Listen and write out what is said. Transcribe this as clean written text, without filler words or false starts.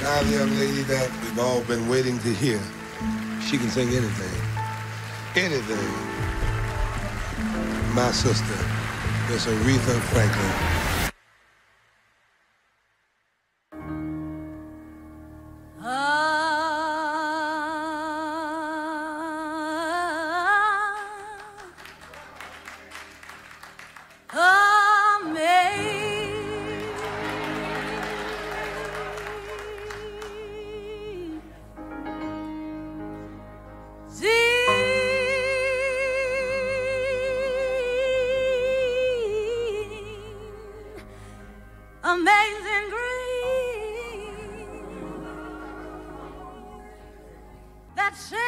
Now the young lady that we've all been waiting to hear. She can sing anything. Anything. My sister, Miss Aretha Franklin. Amazing grace that